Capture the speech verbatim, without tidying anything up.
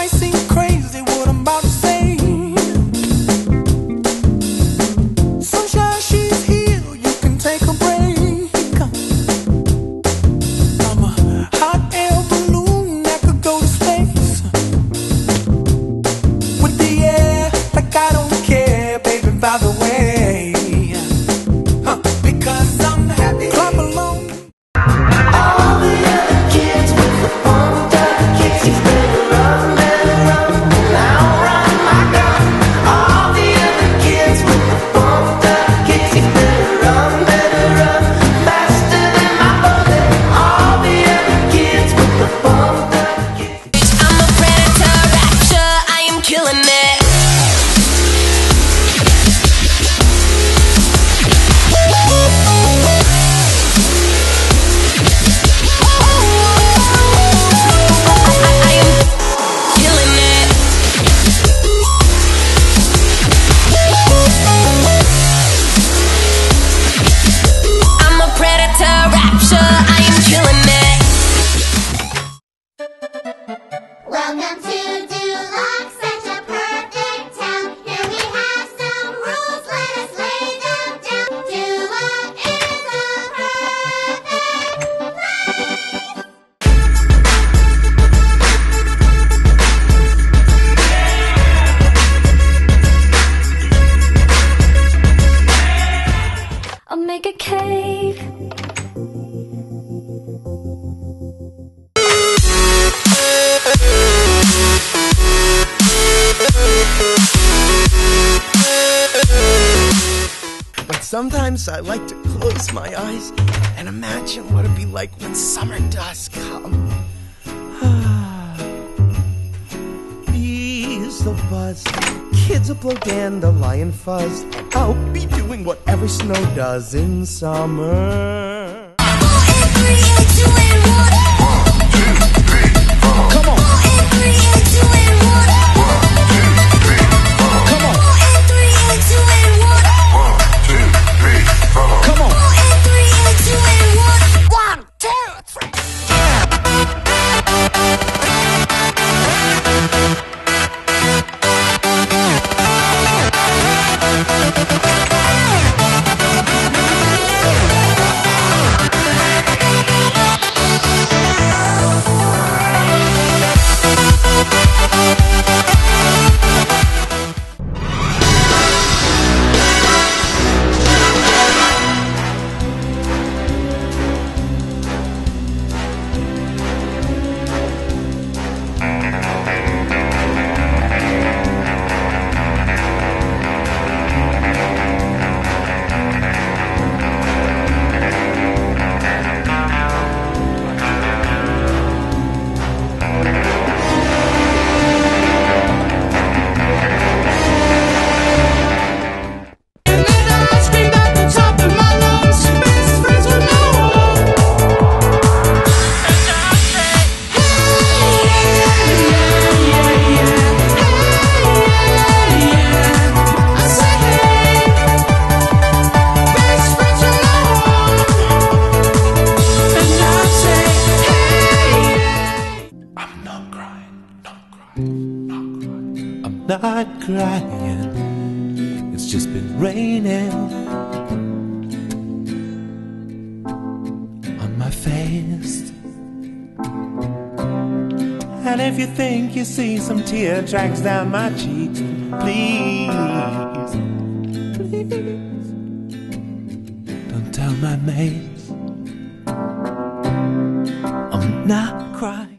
might seem crazy what I'm about to say. Sunshine, she's here, you can take a break. I'm a hot air balloon that could go to space. With the air, like I don't care, baby, by the way. Huh, because I'm happy. Clap along. All the other kids with the pumped up kicks, better run, better run, and I'll run my gun. All the other kids with the pumped up kicks, better run, better run, faster than my bullet. All the other kids with the pumped up kicks. I'm a predator rapture, I am killing it. Welcome to Duloc, such a perfect town. Here we have some rules, let us lay them down. Duloc is a perfect place. I'll make a cake. But sometimes I like to close my eyes and imagine what it'd be like when summer does come. Bees will buzz, kids will blow dandelion fuzz, and I'll be doing whatever snow does in summer. Not crying, it's just been raining on my face. And if you think you see some tear tracks down my cheeks, please, please don't tell my mates I'm not crying.